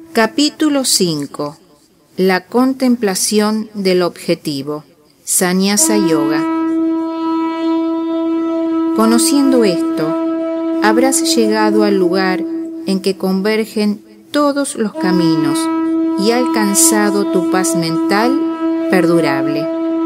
Capítulo 5. La contemplación del objetivo. Sannyasa Yoga. Conociendo esto, habrás llegado al lugar en que convergen todos los caminos y alcanzado tu paz mental perdurable.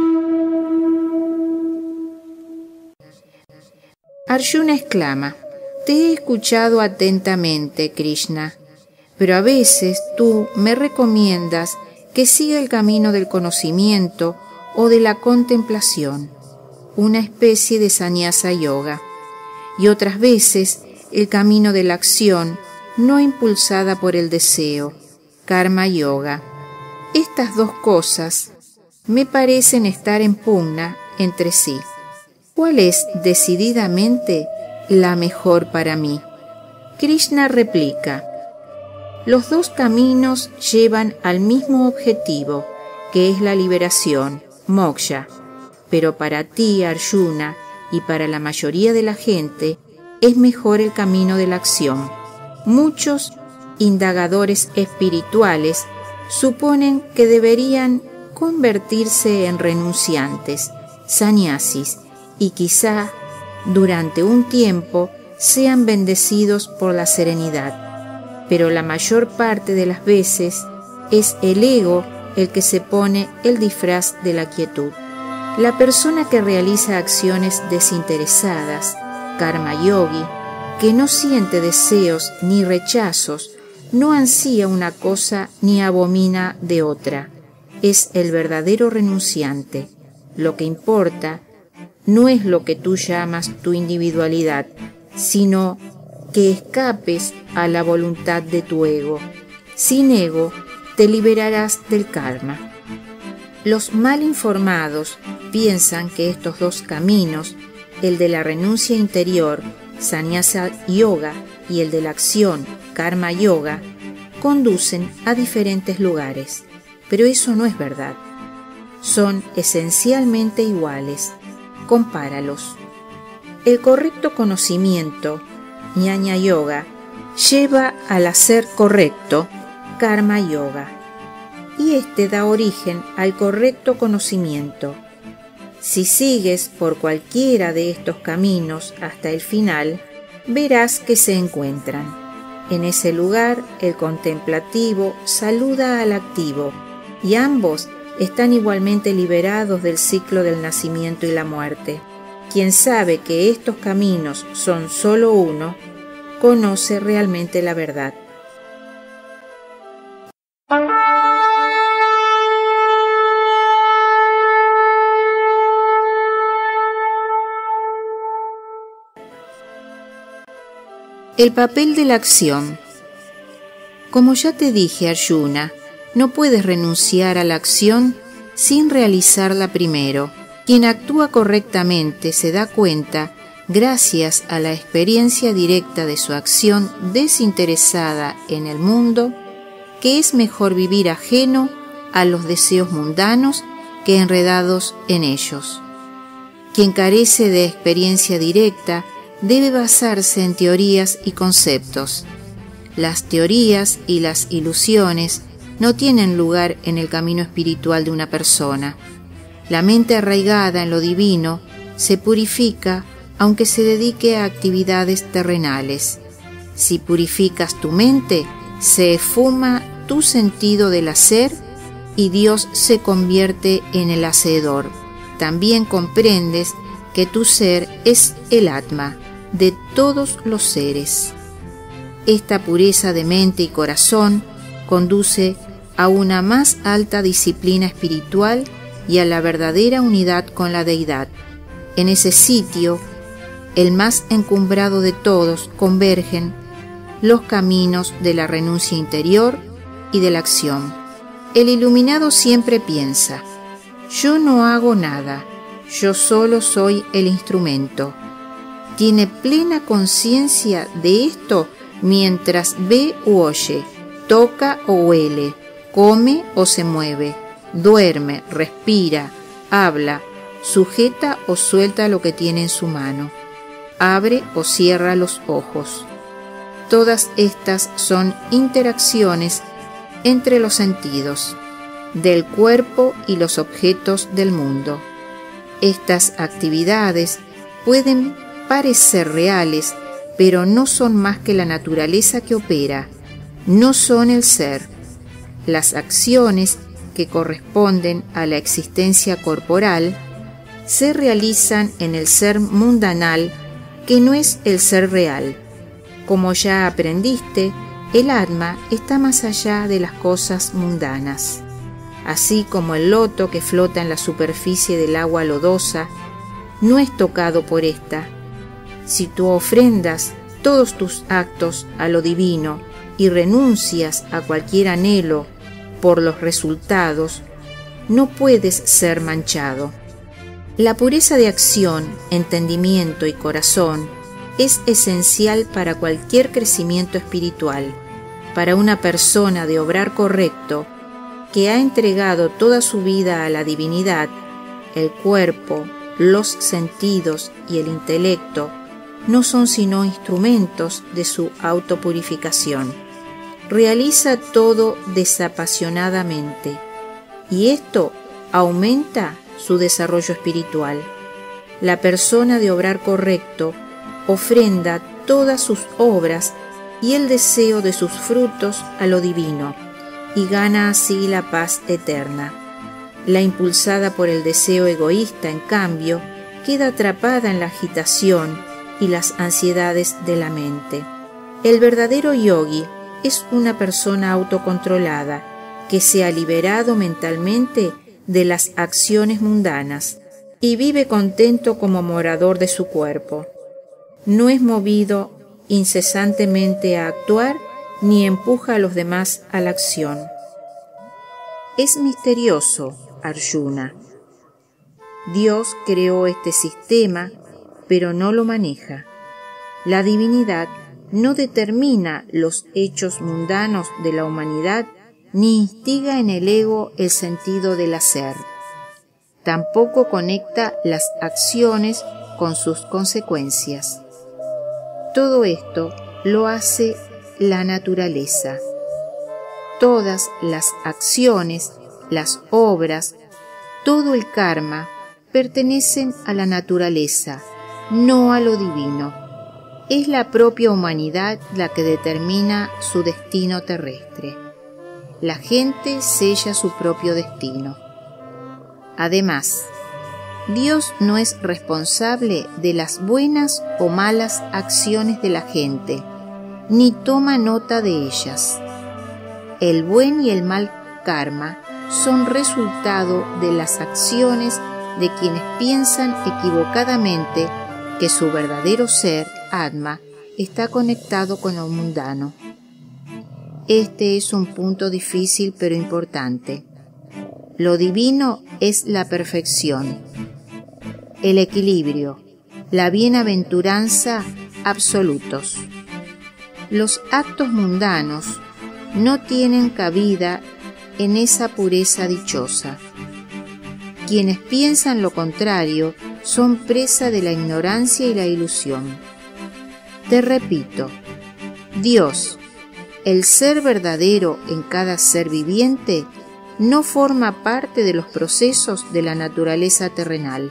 Arjuna exclama: te he escuchado atentamente, Krishna, pero a veces tú me recomiendas que siga el camino del conocimiento o de la contemplación, una especie de Sannyasa Yoga, y otras veces el camino de la acción no impulsada por el deseo, Karma Yoga. Estas dos cosas me parecen estar en pugna entre sí. ¿Cuál es decididamente la mejor para mí? Krishna replica: los dos caminos llevan al mismo objetivo, que es la liberación, moksha, pero para ti, Arjuna, y para la mayoría de la gente, es mejor el camino de la acción. Muchos indagadores espirituales suponen que deberían convertirse en renunciantes, sannyasis, y quizá durante un tiempo sean bendecidos por la serenidad. Pero la mayor parte de las veces es el ego el que se pone el disfraz de la quietud. La persona que realiza acciones desinteresadas, karma yogi, que no siente deseos ni rechazos, no ansía una cosa ni abomina de otra. Es el verdadero renunciante. Lo que importa no es lo que tú llamas tu individualidad, sino que escapes a la voluntad de tu ego. Sin ego te liberarás del karma. Los mal informados piensan que estos dos caminos, el de la renuncia interior, Sannyasa Yoga, y el de la acción, Karma Yoga, conducen a diferentes lugares, pero eso no es verdad. Son esencialmente iguales. Compáralos. El correcto conocimiento, Jnana Yoga, lleva al hacer correcto, Karma Yoga, y este da origen al correcto conocimiento. Si sigues por cualquiera de estos caminos hasta el final, verás que se encuentran. En ese lugar, el contemplativo saluda al activo, y ambos están igualmente liberados del ciclo del nacimiento y la muerte. Quien sabe que estos caminos son solo uno, conoce realmente la verdad. El papel de la acción. Como ya te dije, Arjuna, no puedes renunciar a la acción sin realizarla primero. Quien actúa correctamente se da cuenta, gracias a la experiencia directa de su acción desinteresada en el mundo, que es mejor vivir ajeno a los deseos mundanos que enredados en ellos. Quien carece de experiencia directa debe basarse en teorías y conceptos. Las teorías y las ilusiones no tienen lugar en el camino espiritual de una persona. La mente arraigada en lo divino se purifica aunque se dedique a actividades terrenales. Si purificas tu mente, se esfuma tu sentido del hacer y Dios se convierte en el hacedor. También comprendes que tu ser es el Atma de todos los seres. Esta pureza de mente y corazón conduce a una más alta disciplina espiritual y a la verdadera unidad con la deidad. En ese sitio, el más encumbrado de todos, convergen los caminos de la renuncia interior y de la acción. El iluminado siempre piensa: yo no hago nada, yo solo soy el instrumento. Tiene plena conciencia de esto mientras ve u oye, toca o huele, come o se mueve, duerme, respira, habla, sujeta o suelta lo que tiene en su mano, abre o cierra los ojos. Todas estas son interacciones entre los sentidos, del cuerpo y los objetos del mundo. Estas actividades pueden parecer reales, pero no son más que la naturaleza que opera, no son el ser. Las acciones que corresponden a la existencia corporal se realizan en el ser mundanal, que no es el ser real. Como ya aprendiste, el Atma está más allá de las cosas mundanas. Así como el loto que flota en la superficie del agua lodosa no es tocado por ésta. Si tú ofrendas todos tus actos a lo divino y renuncias a cualquier anhelo por los resultados, no puedes ser manchado. La pureza de acción, entendimiento y corazón es esencial para cualquier crecimiento espiritual. Para una persona de obrar correcto, que ha entregado toda su vida a la divinidad, el cuerpo, los sentidos y el intelecto no son sino instrumentos de su autopurificación. Realiza todo desapasionadamente, y esto aumenta su desarrollo espiritual. La persona de obrar correcto ofrenda todas sus obras y el deseo de sus frutos a lo divino, y gana así la paz eterna. La impulsada por el deseo egoísta, en cambio, queda atrapada en la agitación y las ansiedades de la mente. El verdadero yogi es una persona autocontrolada, que se ha liberado mentalmente de las acciones mundanas y vive contento como morador de su cuerpo. No es movido incesantemente a actuar ni empuja a los demás a la acción. Es misterioso, Arjuna. Dios creó este sistema, pero no lo maneja. La divinidad no determina los hechos mundanos de la humanidad ni instiga en el ego el sentido del hacer. Tampoco conecta las acciones con sus consecuencias. Todo esto lo hace la naturaleza. Todas las acciones, las obras, todo el karma pertenecen a la naturaleza, no a lo divino. Es la propia humanidad la que determina su destino terrestre. La gente sella su propio destino. Además, Dios no es responsable de las buenas o malas acciones de la gente, ni toma nota de ellas. El buen y el mal karma son resultado de las acciones de quienes piensan equivocadamente que su verdadero ser, Atma, está conectado con lo mundano. Este es un punto difícil pero importante. Lo divino es la perfección, el equilibrio, la bienaventuranza absolutos. Los actos mundanos no tienen cabida en esa pureza dichosa. Quienes piensan lo contrario son presa de la ignorancia y la ilusión. Te repito, Dios, el ser verdadero en cada ser viviente, no forma parte de los procesos de la naturaleza terrenal.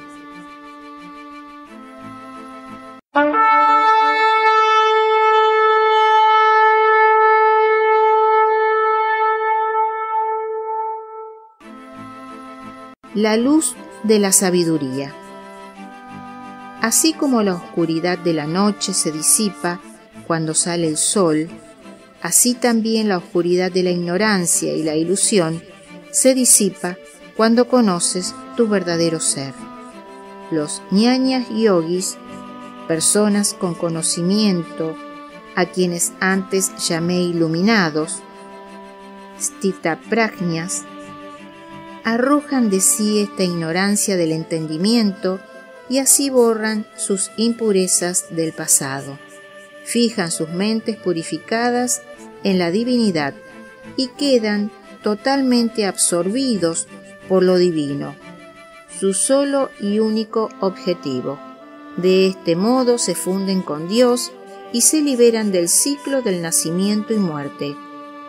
La luz de la sabiduría. Así como la oscuridad de la noche se disipa cuando sale el sol, así también la oscuridad de la ignorancia y la ilusión se disipa cuando conoces tu verdadero ser. Los ñañas yogis, personas con conocimiento, a quienes antes llamé iluminados, stitaprajñas, arrojan de sí esta ignorancia del entendimiento y así borran sus impurezas del pasado. Fijan sus mentes purificadas en la divinidad y quedan totalmente absorbidos por lo divino, su solo y único objetivo. De este modo se funden con Dios y se liberan del ciclo del nacimiento y muerte.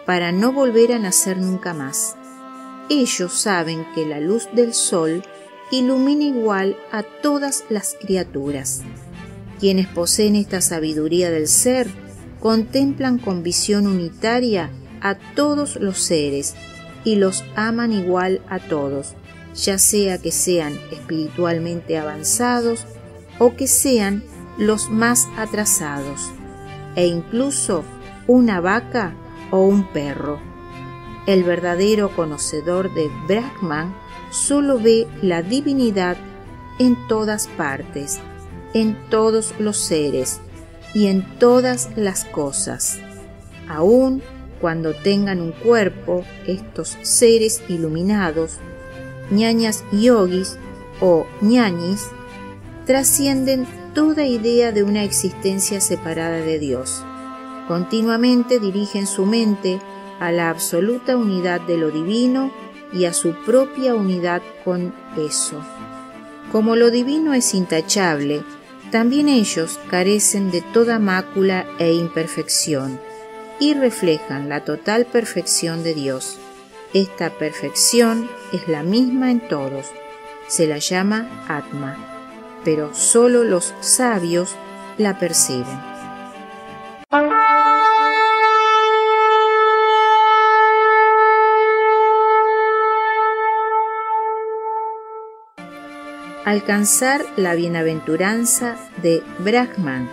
para no volver a nacer nunca más. Ellos saben que la luz del sol ilumina igual a todas las criaturas. Quienes poseen esta sabiduría del ser contemplan con visión unitaria a todos los seres y los aman igual a todos, ya sea que sean espiritualmente avanzados o que sean los más atrasados, e incluso una vaca o un perro. El verdadero conocedor de Brahman solo ve la divinidad en todas partes, en todos los seres y en todas las cosas. Aun cuando tengan un cuerpo, estos seres iluminados, ñañas yogis o ñañis, trascienden toda idea de una existencia separada de Dios. Continuamente dirigen su mente a la absoluta unidad de lo divino y a su propia unidad con eso. Como lo divino es intachable, también ellos carecen de toda mácula e imperfección y reflejan la total perfección de Dios. Esta perfección es la misma en todos, se la llama Atma, pero solo los sabios la perciben. Alcanzar la bienaventuranza de Brahman.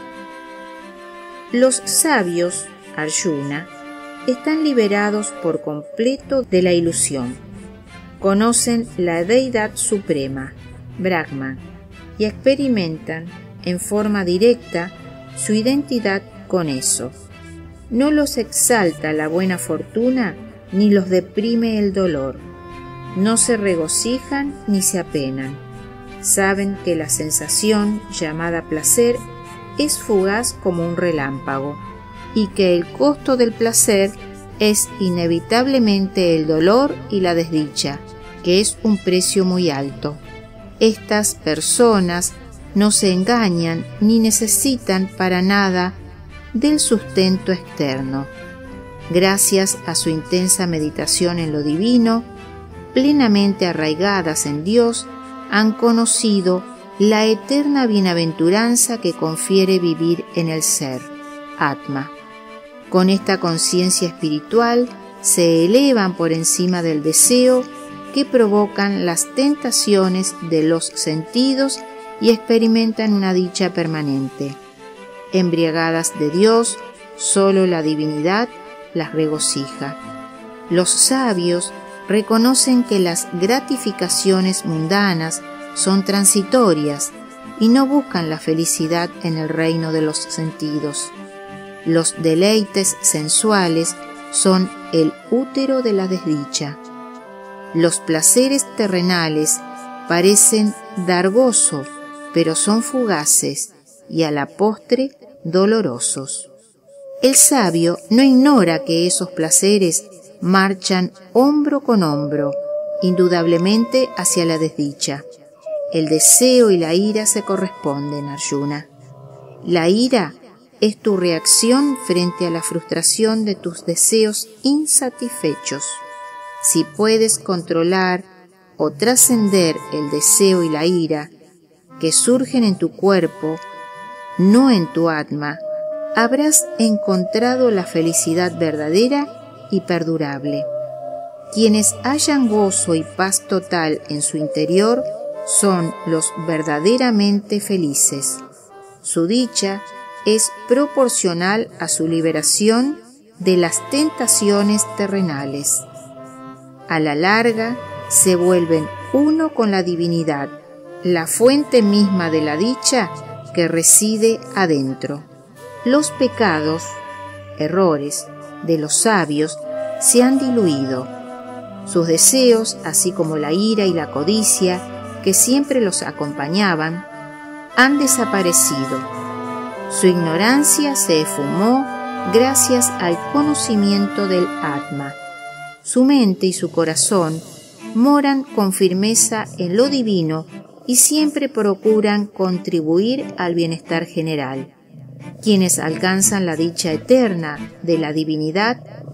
Los sabios, Arjuna, están liberados por completo de la ilusión. Conocen la deidad suprema, Brahman, y experimentan en forma directa su identidad con eso. No los exalta la buena fortuna ni los deprime el dolor. No se regocijan ni se apenan. Saben que la sensación llamada placer es fugaz como un relámpago y que el costo del placer es inevitablemente el dolor y la desdicha, que es un precio muy alto. Estas personas no se engañan ni necesitan para nada del sustento externo. Gracias a su intensa meditación en lo divino, plenamente arraigadas en Dios, han conocido la eterna bienaventuranza que confiere vivir en el ser, Atma. Con esta conciencia espiritual se elevan por encima del deseo que provocan las tentaciones de los sentidos y experimentan una dicha permanente. Embriagadas de Dios, solo la divinidad las regocija. Los sabios reconocen que las gratificaciones mundanas son transitorias y no buscan la felicidad en el reino de los sentidos. Los deleites sensuales son el útero de la desdicha. Los placeres terrenales parecen dar gozo, pero son fugaces y a la postre dolorosos. El sabio no ignora que esos placeres marchan hombro con hombro, indudablemente hacia la desdicha. El deseo y la ira se corresponden, Arjuna. La ira es tu reacción frente a la frustración de tus deseos insatisfechos. Si puedes controlar o trascender el deseo y la ira que surgen en tu cuerpo, no en tu Atma, habrás encontrado la felicidad verdadera y perdurable. Quienes hallan gozo y paz total en su interior son los verdaderamente felices. Su dicha es proporcional a su liberación de las tentaciones terrenales. A la larga se vuelven uno con la divinidad, la fuente misma de la dicha que reside adentro. Los pecados, errores, de los sabios se han diluido. Sus deseos, así como la ira y la codicia que siempre los acompañaban, han desaparecido. Su ignorancia se esfumó gracias al conocimiento del Atma. Su mente y su corazón moran con firmeza en lo divino y siempre procuran contribuir al bienestar general. Quienes alcanzan la dicha eterna de la divinidad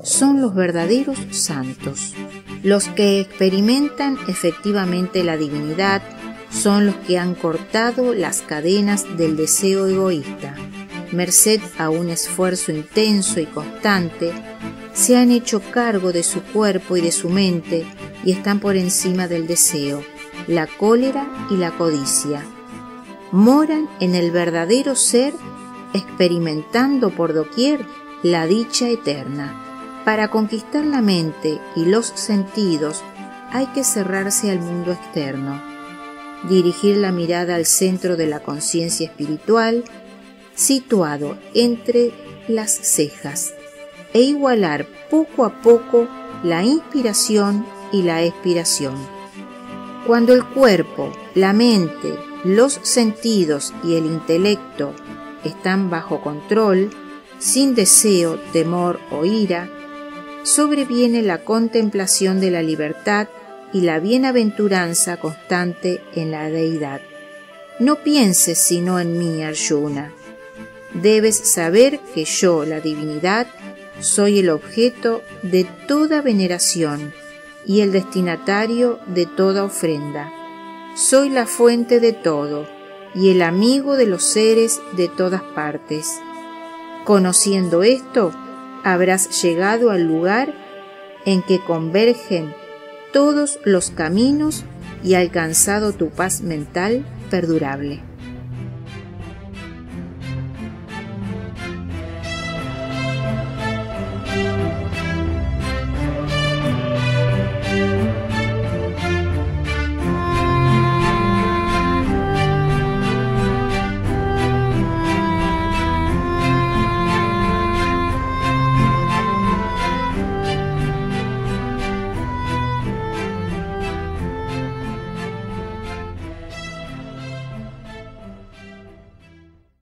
son los verdaderos santos. Los que experimentan efectivamente la divinidad son los que han cortado las cadenas del deseo egoísta. Merced a un esfuerzo intenso y constante, se han hecho cargo de su cuerpo y de su mente y están por encima del deseo, la cólera y la codicia. Moran en el verdadero ser, experimentando por doquier la dicha eterna. Para conquistar la mente y los sentidos hay que cerrarse al mundo externo, dirigir la mirada al centro de la conciencia espiritual, situado entre las cejas, e igualar poco a poco la inspiración y la expiración. Cuando el cuerpo, la mente, los sentidos y el intelecto están bajo control, sin deseo, temor o ira, sobreviene la contemplación de la libertad y la bienaventuranza constante en la deidad. No pienses sino en mí, Arjuna. Debes saber que yo, la divinidad, soy el objeto de toda veneración y el destinatario de toda ofrenda. Soy la fuente de todo y el amigo de los seres de todas partes. Conociendo esto, habrás llegado al lugar en que convergen todos los caminos y alcanzado tu paz mental perdurable.